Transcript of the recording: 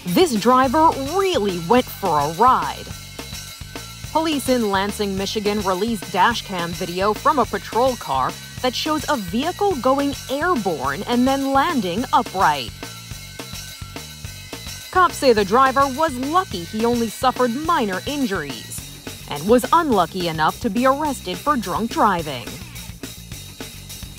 This driver really went for a ride. Police in Lansing, Michigan released dashcam video from a patrol car that shows a vehicle going airborne and then landing upright. Cops say the driver was lucky he only suffered minor injuries and was unlucky enough to be arrested for drunk driving.